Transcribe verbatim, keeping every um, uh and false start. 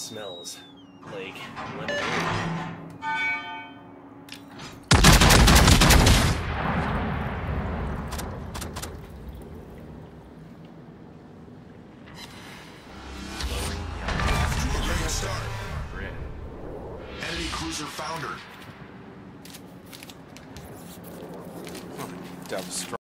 smells like lemonade. Start. Enemy cruiser foundered. That was strong.